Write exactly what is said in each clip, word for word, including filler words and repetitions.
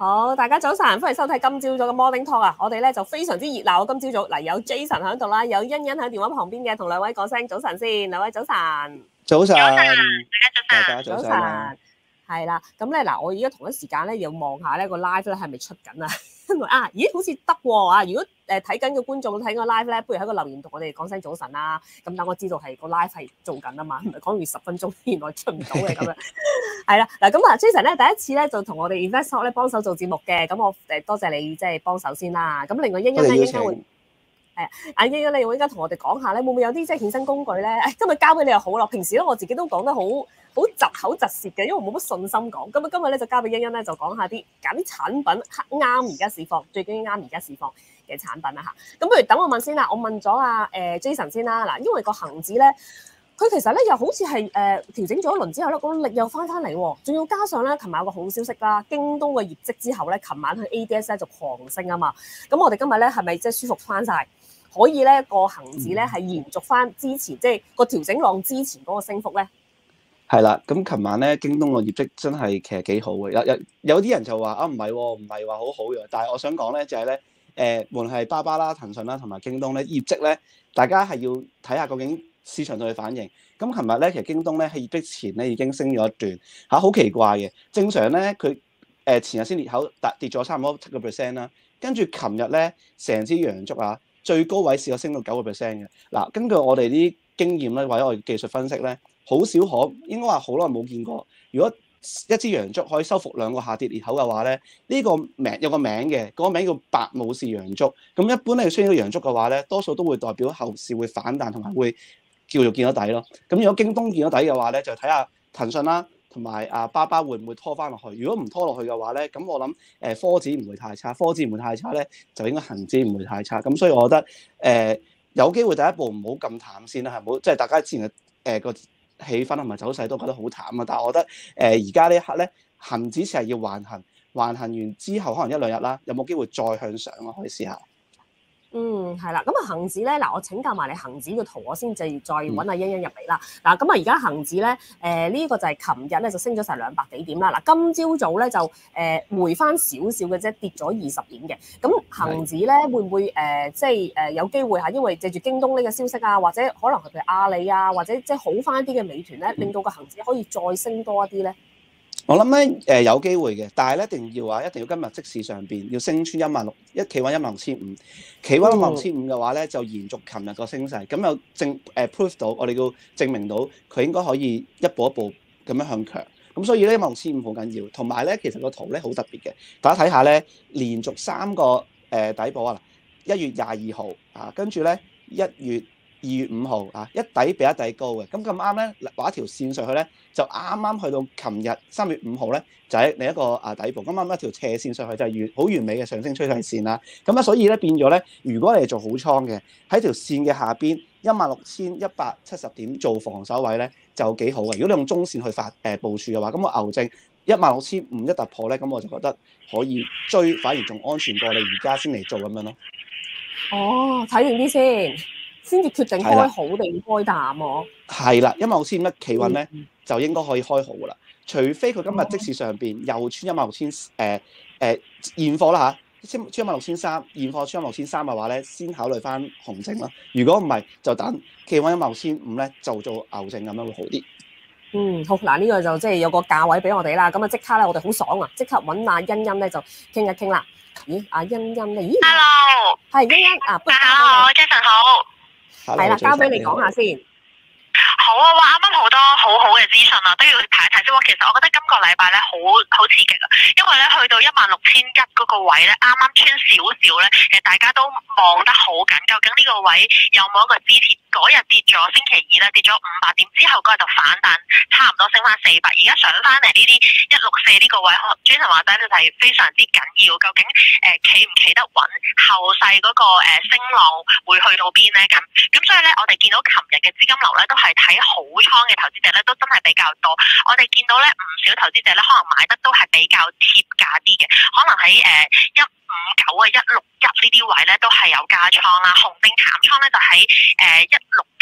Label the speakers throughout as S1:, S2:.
S1: 好，大家早晨，歡迎收睇今朝早嘅 Morning Talk 啊！我哋咧就非常之熱鬧，今朝早嗱有 Jason 喺度啦，有欣欣喺電話旁邊嘅，同兩位講聲早晨先，兩位早晨。
S2: 早晨，
S3: 大
S2: 家早晨，
S1: 早晨，係啦，咁咧嗱，我而家同一時間咧要望下呢個 live 咧係咪出緊啊？因為啊，咦，好似得喎啊！如果誒睇緊嘅觀眾睇個 live 咧，不如喺個留言同我哋講聲早晨啦。咁等我知道係個 live 係做緊啊嘛，唔係講完十分鐘原來出唔到嘅咁樣。係啦，嗱咁啊 Jason 咧第一次咧就同我哋 Invest Talk 咧幫手做節目嘅，咁我誒多謝你即係幫手先啦。咁另外欣欣咧應該會。係，阿英欣，你會應該同我哋講下咧，會唔會有啲即係衍生工具咧？誒，今日交俾你又好咯。平時咧我自己都講得好好窒口窒舌嘅，因為冇乜信心講。咁啊，今日咧就交俾欣欣咧，就講下啲揀啲產品啱而家市況，最緊要啱而家市況嘅產品啦嚇。咁不如等我問先啦，我問咗阿誒 Jason 先啦。嗱，因為個恆指咧，佢其實咧又好似係誒調整咗一輪之後咧，個力又翻翻嚟喎。仲要加上咧，琴晚有個好消息啦，京東嘅業績之後咧，琴晚佢 A D S 咧就狂升啊嘛。咁我哋今日咧係咪即係舒服翻晒？可以咧個恆指咧係延續翻之前，即係個調整浪之前嗰個升幅咧。
S2: 係啦，咁琴晚咧京東個業績真係其實幾好嘅，有有有啲人就話啊唔係喎，唔係話好好嘅，但係我想講咧就係咧誒，無論係巴巴啦、騰訊啦同埋京東咧業績咧，大家係要睇下究竟市場對佢反應。咁琴日咧其實京東咧喺業績前咧已經升咗一段嚇，好奇怪嘅。正常咧佢誒前日先裂口跌跌咗差唔多七個 percent 啦，跟住琴日咧成支陽燭啊！最高位試過升到九個 percent 嘅。嗱，根據我哋啲經驗咧，或者我哋技術分析咧，好少可應該話好耐冇見過。如果一支陽燭可以收復兩個下跌裂口嘅話咧，呢、這個名有個名嘅，嗰、那個名叫白武士陽燭。咁一般咧，出現個陽燭嘅話咧，多數都會代表後市會反彈同埋會叫做見到底咯。咁如果京東見到底嘅話咧，就睇下騰訊啦。同埋啊，巴巴會唔會拖翻落去？如果唔拖落去嘅話咧，咁我諗誒科指唔會太差，科指唔會太差咧，就應該恆指唔會太差。咁所以我覺得誒、呃、有機會第一步唔好咁淡先啦，係冇即係大家之前嘅誒個氣氛同埋走勢都覺得好淡啊。但係我覺得誒而家呢一刻咧，恆指係要橫行，橫行完之後可能一兩日啦，有冇機會再向上啊？可以試下。
S1: 嗯，係啦，咁啊恆指咧，嗱我請教埋你恆指嘅圖，我先至再揾阿欣欣入嚟啦。嗱，咁啊而家恆指咧，誒、呃、呢、這個就係琴日咧就升咗成兩百幾點啦。嗱，今朝早咧就誒、呃、回翻少少嘅啫，跌咗二十點嘅。咁恆指咧會唔會誒、呃、即係誒、呃、有機會嚇？因為借住京東呢個消息啊，或者可能係譬如阿里啊，或者即係好翻啲嘅美團咧，令到個恆指可以再升多一啲咧？
S2: 我諗咧誒有機會嘅，但係咧一定要話一定要今日即市上邊要升穿一萬六，一企穩一萬六千五，企穩一萬六千五嘅話咧就延續琴日個升勢，咁又證誒 prove 到我哋要證明到佢應該可以一步一步咁樣向強，咁所以咧一萬六千五好緊要，同埋咧其實個圖咧好特別嘅，大家睇下咧連續三個誒、呃、底部啊，一月廿二號啊，跟住咧一月。二月五號啊，一底比一底高嘅，咁咁啱咧畫一條線上去咧，就啱啱去到琴日三月五號咧，就喺另一個啊底部，咁啱一條斜線上去就係完好完美嘅上升趨勢線啦。咁啊，所以咧變咗咧，如果你係做好倉嘅，喺條線嘅下邊一萬六千一百七十點做防守位咧，就幾好嘅。如果你用中線去發誒、呃、部署嘅話，咁我牛證一萬六千五一突破咧，咁我就覺得可以追，反而仲安全過你而家先嚟做咁樣咯。
S1: 哦，睇完啲先。先至決定開好定開淡喎。係
S2: 啦，一萬六千一企穩咧，嗯、就應該可以開好噶啦。除非佢今日即時上邊又穿一萬六千誒誒現貨啦嚇，穿穿一萬六千三，現貨穿一萬六千三嘅話咧，先考慮翻紅證啦。如果唔係，就等企穩一萬六千五咧，就做牛證咁樣會好啲。
S1: 嗯，好嗱，呢、這個就即係有個價位俾我哋啦。咁啊，即刻咧，我哋好爽啊！即刻揾阿欣欣咧就傾一傾啦。咦，阿欣欣咧？咦
S3: ，Hello，
S1: 係欣欣啊，
S3: 大家好 ，Jason 好。
S1: 係啦，交俾你講下先。
S3: 好啊，哇！啱啱好多好好嘅資訊啊，都要睇一睇先。其實我覺得今個禮拜咧好好刺激啊，因為咧去到一萬六千一嗰個位咧，啱啱穿少少咧，其實大家都望得好緊。究竟呢個位有冇一個支持？嗰日跌咗，星期二咧跌咗五百點之後，嗰日就反彈，差唔多升翻四百。而家上翻嚟呢啲一六四呢個位，專程話齋就係非常之緊要。究竟誒企唔企得穩？後勢嗰個誒升浪會去到邊咧？咁咁所以咧，我哋見到琴日嘅資金流咧都係睇好倉嘅投資者咧都真係比較多，我哋見到咧唔少投資者咧可能買得都係比較貼價啲嘅，可能喺誒一五九啊一六一呢啲位咧都係有加倉啦，紅定淡倉咧就喺誒一六九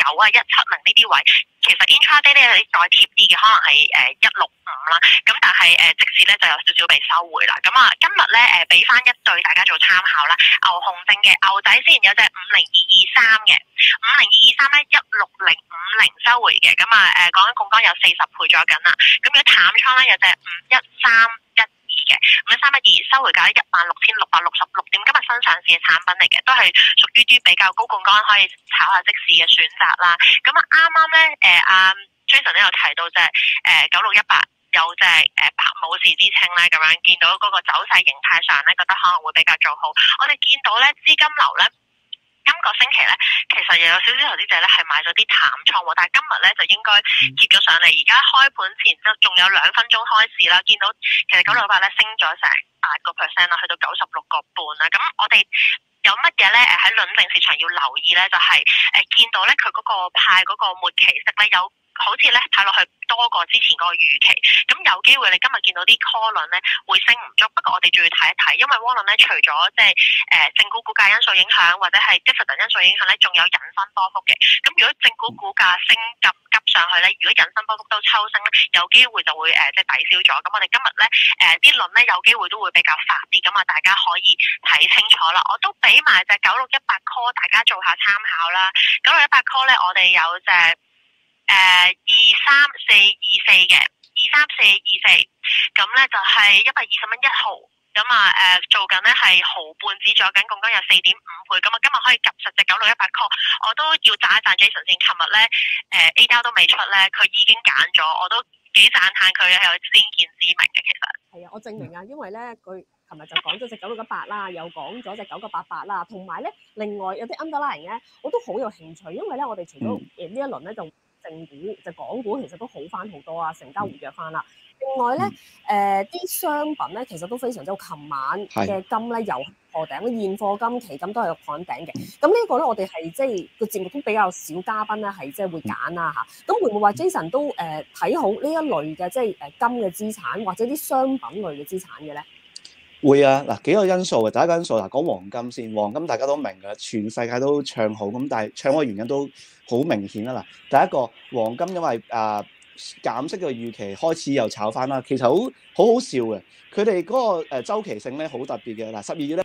S3: 九啊、一七零呢啲位，其實 intraday 咧有啲再貼啲嘅，可能係誒一六五啦。咁但係誒、呃、即時咧就有少少被收回啦。咁啊今日咧誒俾翻一對大家做參考啦。牛熊證嘅牛仔先有隻五零二二三嘅，五零二二三咧一六零五零收回嘅。咁啊誒講緊槓桿有四十倍咗緊啦。咁如果淡倉咧有隻五一三一嘅五一三一二收回價一萬六千六百六十六點，今日新上市嘅產品嚟嘅，都係屬於啲比較高槓桿可以炒下即市嘅選擇啦。咁啊啱啱咧誒阿 Jason 都有提到隻誒九六一八有隻誒白武士之稱咧，咁樣見到嗰個走勢形態上咧，覺得可能會比較做好。我哋見到咧資金流咧。今個星期咧，其實又有少少投資者咧係買咗啲淡倉喎，但係今日咧就應該接咗上嚟。而家開盤前都仲有兩分鐘開市啦，見到其實九六八咧升咗成八個 percent 啦，去到九十六個半啦。咁我哋有乜嘢咧？誒喺輪證市場要留意咧，就係、是、誒見到咧佢嗰個派嗰個末期息咧有。好似咧睇落去多過之前嗰個預期，咁有機會你今日見到啲 call 輪咧會升唔足，不過我哋仲要睇一睇，因為窩輪咧除咗即係誒正股股價因素影響或者係 dividend 因素影響咧，仲有引伸波幅嘅。咁如果正股股價升急急上去咧，如果引伸波幅都抽升咧，有機會就會誒即係抵消咗。咁我哋今日咧誒啲輪咧有機會都會比較發啲，咁啊大家可以睇清楚啦。我都俾埋隻九六一八 call 大家做下參考啦。九六一八 call 咧，我哋有隻。誒二三四二四嘅二三四二四，咁咧就係一百二十蚊一毫，咁啊誒做緊咧係毫半指咗緊，槓桿有四點五倍，咁啊今日可以及實隻九六一八 call，我都要讚一讚 Jason 先，琴日咧誒 A 交都未出咧，佢已經揀咗，我都幾讚歎佢係有先見之明嘅，其實
S1: 係啊，我證明啊，因為咧佢琴日就講咗隻九六一八啦，又講咗隻九九八八啦，同埋咧另外有啲 underline 咧，我都好有興趣，因為咧我哋除咗誒呢一輪咧就。正股就港股其實都好翻好多啊，成交活躍翻啦。另外咧，誒啲、呃、商品咧其實都非常之好。琴晚嘅金咧又破頂，現貨金期金都係有破頂嘅。咁呢個咧，我哋係即係個節目都比較少嘉賓咧，係即係會揀啦嚇。咁會唔會話 Jason 都誒睇、呃、好呢一類嘅即係誒金嘅資產，或者啲商品類嘅資產嘅咧？
S2: 會啊，嗱幾個因素嘅。第一個因素嗱講黃金先，黃金大家都明㗎，全世界都唱好，咁但係唱好嘅原因都好明顯啦。嗱，第一個黃金因為啊減息嘅預期開始又炒翻啦，其實好好好笑嘅，佢哋嗰個誒週期性咧好特別嘅。嗱十二月咧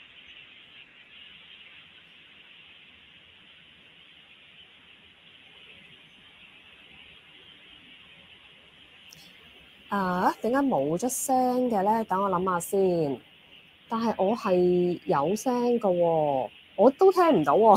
S1: 啊，點解冇咗聲嘅咧？等我諗下先。但係我係有聲㗎喎，我都聽唔到喎。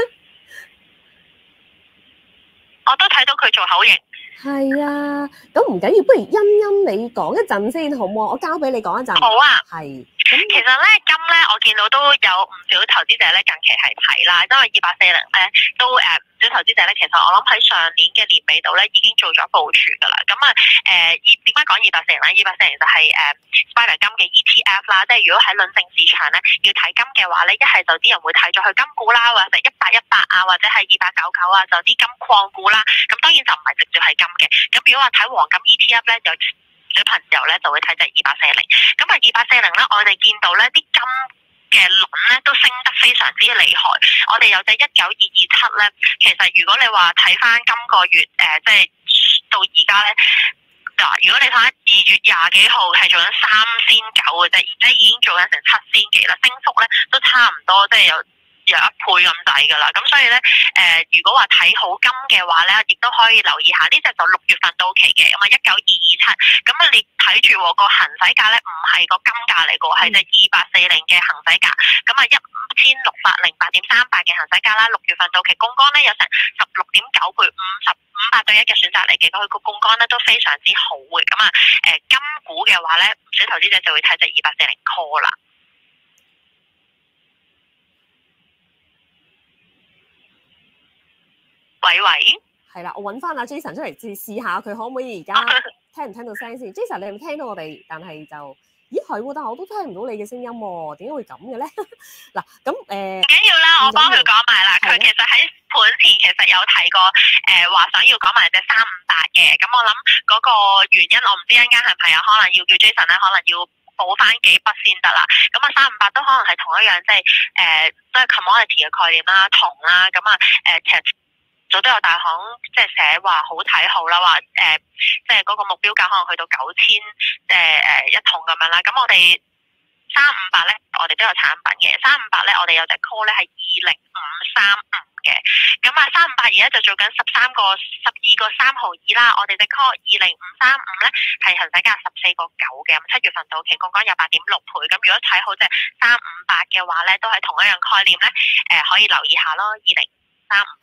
S3: 我都睇到佢做口型。
S1: 係啊，咁唔緊要，不如欣欣你講一陣先好唔好？我交俾你講一陣。
S3: 好啊。
S1: 係。
S3: 其實咧金咧，我見到都有唔少投資者咧近期係睇啦，因為二八四零咧都誒唔少投資者咧，其實我諗喺上年嘅年尾度咧已經做咗部署噶啦。咁啊誒，點解講二八四零咧？二八四零就係誒 Spider 金嘅 E T F 啦，即係如果喺輪證市場咧要睇金嘅話咧，一係就啲人會睇咗去金股啦，或者一八一八啊，或者係二八九九啊，就啲金礦股啦。咁當然就唔係直接係金嘅。咁如果話睇黃金 E T F 咧，就小朋友咧就會睇隻二八四零，咁啊二八四零咧，我哋見到咧啲金嘅輪咧都升得非常之厲害。我哋有隻一九二二七咧，其實如果你話睇翻今個月誒、呃，即係到而家咧嗱，如果你睇翻二月廿幾號係做緊三仙九嘅啫，而家已經做緊成七仙幾啦，升幅咧都差唔多，即係有。有一倍咁滯㗎啦，咁所以咧，誒、呃，如果話睇好金嘅話咧，亦都可以留意下呢隻就六月份到期嘅，咁啊一九二二七，咁啊你睇住個行使價咧，唔係個金價嚟㗎，係隻二八四零嘅行使價，咁啊一千六百零八點三八嘅行使價啦，六月份到期槓桿咧有成十六點九倍，五十五百對一嘅選擇嚟嘅，佢個槓桿咧都非常之好嘅，咁啊誒金股嘅話咧，唔少投資者就會睇隻二八四零 call 啦。喂喂，
S1: 係啦，我揾翻阿 Jason 出嚟試試下，佢可唔可以而家聽唔聽到聲先？Jason 你係咪聽到我哋？但係就咦係喎，但係我都聽唔到你嘅聲音喎，點解會咁嘅咧？嗱咁誒，唔、呃、
S3: 緊要啦，我幫佢講埋啦。佢其實喺盤前其實有提過誒話、呃、想要講埋隻三五八嘅，咁我諗嗰個原因我唔知一陣間係唔係有可能要叫 Jason 咧，可能要補翻幾筆先得啦。咁啊三五八都可能係同一樣，即係誒都係 commodity 嘅概念啦，銅啦，咁啊誒其實。 早都有大行即係寫話好睇好啦，話誒、呃、即係嗰個目標價可能去到九千誒誒一桶咁樣啦。咁我哋三五八咧，我哋都有產品嘅。三五八咧，我哋有隻 call 咧係二零五三五嘅。咁啊，三五八而家就做緊十三個十二個三毫二啦。我哋隻 call 二零五三五咧係行使價十四個九嘅。咁七月份到期槓桿有八點六倍。咁如果睇好隻三五八嘅話咧，都係同一樣概念咧，誒、呃、可以留意下咯。二零三五。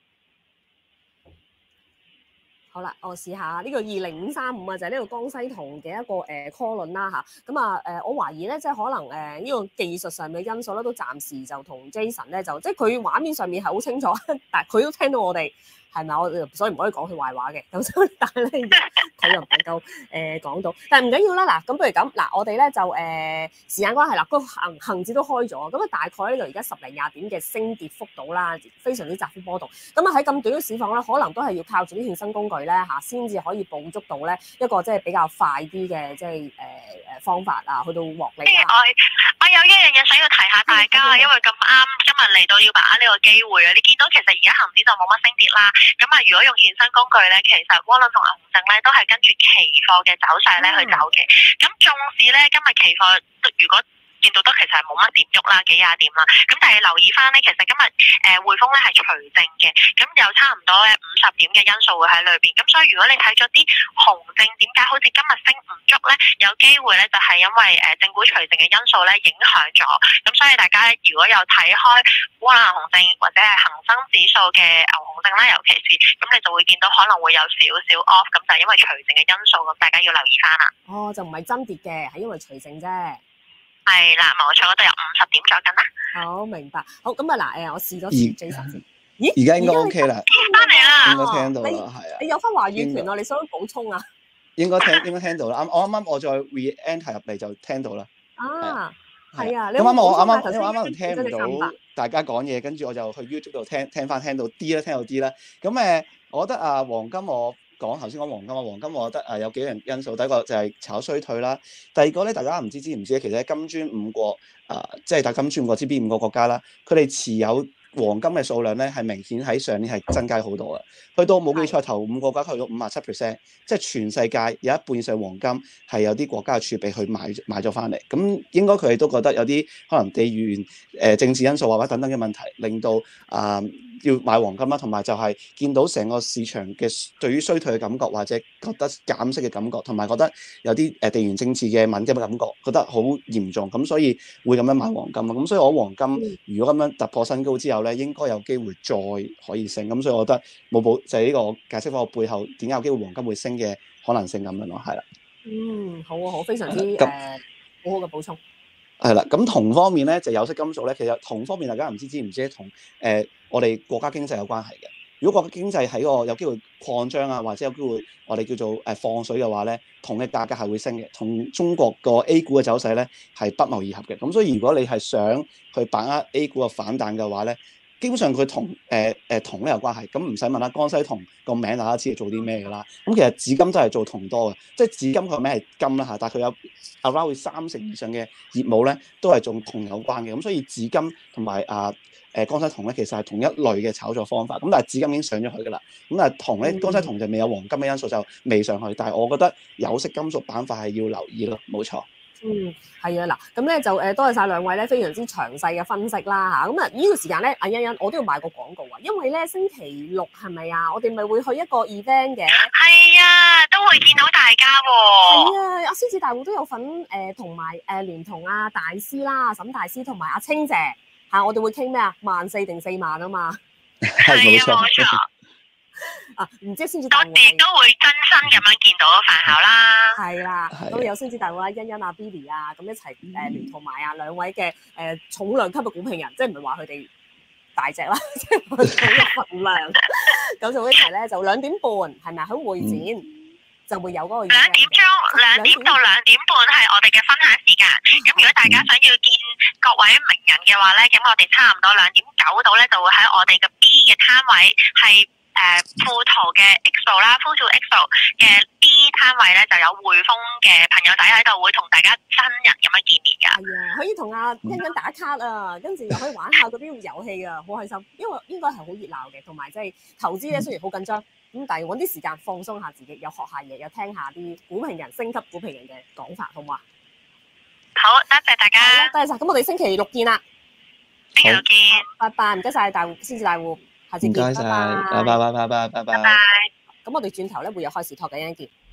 S1: 好啦，我試下呢個二零五三五啊，就係呢個江西銅嘅一個誒 call 輪啦嚇。咁啊誒，我懷疑咧，即係可能誒呢個技術上嘅因素咧，都暫時就同 Jason 咧就即係佢畫面上面係好清楚，但係佢都聽到我哋係咪？我所以唔可以講佢壞話嘅。咁所以但係咧，佢又唔能夠誒講到。但係唔緊要啦。嗱，咁不如咁嗱，我哋咧就誒、呃、時間關係啦，個恆恆指都開咗，咁啊大概咧就而家十零廿點嘅升跌幅度啦，非常之窄幅波動。咁啊喺咁短嘅市況咧，可能都係要靠住啲衍生工具咧嚇，先至可以捕捉到咧一個即係比較快啲嘅即係誒誒方法啊，去到獲利啦。
S3: 我我有一樣嘢想要提下大家，因為咁啱今日嚟到要把握呢個機會啊！你見到其實而家恆指就冇乜升跌啦。咁啊，如果用衍生工具咧，其實窩輪同牛熊證咧都係跟住期貨嘅走勢咧去走嘅。咁縱使咧今日期貨如果見到都其實係冇乜點喐啦，幾廿點啦。咁但係留意翻咧，其實今日誒匯豐咧係除淨嘅，咁有差唔多咧五十點嘅因素會喺裏邊。咁所以如果你睇咗啲熊證點解好似今日升唔足咧，有機會咧就係因為誒正股除淨嘅因素咧影響咗。咁所以大家如果有睇開窩輪熊證或者係恒生指數嘅牛熊證啦，尤其是咁你就會見到可能會有少少 off，咁就係因為除淨嘅因素，咁大家要留意翻啦。
S1: 哦，就唔係真跌嘅，係因為除淨啫。
S3: 係啦，冇錯，嗰度有五十點咗緊啦。
S1: 好明白，好咁啊嗱，誒我試咗試 Jason 先。咦？
S2: 而家應該 OK 啦，
S3: 翻嚟啦，
S2: 應該聽到啦，係啊。
S1: 你有翻話語權啊？你想補充啊？
S2: 應該聽應該聽到啦。啱我啱啱我再 re-enter 入嚟就聽到啦。
S1: 啊，係啊。
S2: 咁啱我啱啱
S1: 因為
S2: 啱啱聽唔到大家講嘢，跟住我就去 YouTube 度聽聽翻聽到啲啦，聽到啲啦。咁誒，我覺得啊，黃金我。講頭先講黃金啊，黃金我覺得誒有幾樣因素，第一個就係炒衰退啦，第二個咧大家唔知知唔知咧，其實喺金磚五國啊、呃，即係大金磚五國之邊五個國家啦，佢哋持有黃金嘅數量咧係明顯喺上年係增加好多嘅，去到冇記錯頭五個國家去到五十七 percent， 即係全世界有一半以上黃金係有啲國家嘅儲備去買買咗翻嚟，咁應該佢哋都覺得有啲可能地緣誒、呃、政治因素或者等等嘅問題，令到啊。呃要買黃金啦，同埋就係見到成個市場嘅對於衰退嘅感覺，或者覺得減息嘅感覺，同埋覺得有啲誒地緣政治嘅敏感嘅感覺，覺得好嚴重，咁所以會咁樣買黃金啊。咁所以我黃金如果咁樣突破新高之後咧，應該有機會再可以升。咁所以我覺得冇保就係呢個解釋翻我背後點解有機會黃金會升嘅可能性咁樣咯，係啦。
S1: 嗯，好啊，好，非常之誒、呃、好好嘅補充。
S2: 係啦，咁銅方面咧就有色金屬咧，其實銅方面大家唔知知唔知同誒、呃、我哋國家經濟有關係嘅。如果國家經濟喺個有機會擴張啊，或者有機會我哋叫做誒放水嘅話咧，銅嘅價格係會升嘅，同中國個 A 股嘅走勢咧係不謀而合嘅。咁所以如果你係想去把握 A 股嘅反彈嘅話咧，基本上佢同誒誒銅咧有關係，咁唔使問啦。江西銅個名大家知係做啲咩㗎啦。咁其實紫金都係做銅多嘅，即係紫金個名係金啦嚇，但係佢有 around 三成以上嘅業務咧都係做銅有關嘅。咁所以紫金同埋啊誒江西銅咧其實係同一類嘅炒作方法。咁但係紫金已經上咗去㗎啦。咁但係銅咧，江西銅就未有黃金嘅因素就未上去。但係我覺得有色金屬板塊係要留意咯，冇錯。
S1: 嗯，係啊，嗱，咁咧就誒多謝晒兩位咧非常之詳細嘅分析啦嚇，咁啊呢個時間咧，阿欣欣我都要賣個廣告啊，因為咧星期六係咪啊？我哋咪會去一個 event 嘅，
S3: 係啊，都會見到大家喎。
S1: 係啊，阿獅子大會都有份誒，同埋誒連同阿大師啦、沈大師同埋阿清姐嚇，我哋會傾咩啊？萬四定四萬啊嘛，
S2: 係冇錯。
S1: 啊，唔知獅子
S3: 大會我哋都會真身咁樣見到飯口啦，
S1: 係啦，咁有獅子大會啊、欣欣啊、Billy 啊，咁一齊誒聯同埋啊兩位嘅誒重量級嘅股評人，即係唔係話佢哋大隻啦，即係佢嘅份量，咁就一齊咧就兩點半係咪喺會展就會有嗰個兩
S3: 點鐘兩點到兩點半係我哋嘅分享時間，咁如果大家想要見各位名人嘅話咧，咁我哋差唔多兩點九度咧就會喺我哋嘅 B 嘅攤位係。 富途嘅 Expo 啦，富途 Expo 嘅 B 攤位咧就有匯豐嘅朋友仔喺度，會同大家真人咁樣見面㗎。
S1: 係啊，可以同阿欣欣打卡啊，跟住又可以玩下嗰啲遊戲啊，好開心。因為應該係好熱鬧嘅，同埋即係投資咧雖然好緊張，咁但係揾啲時間放鬆下自己，又學下嘢，又聽下啲股評人、星級股評人嘅講法，好唔好啊？
S3: 好，多謝大家，
S1: 多謝晒。咁我哋星期六見啦，
S3: 星期六見，
S1: 拜拜，唔該晒大戶，先至大戶，下次見，
S2: 唔該晒，拜拜拜拜拜拜拜。
S1: 咁我哋轉頭咧會有開市托嘅一陣見。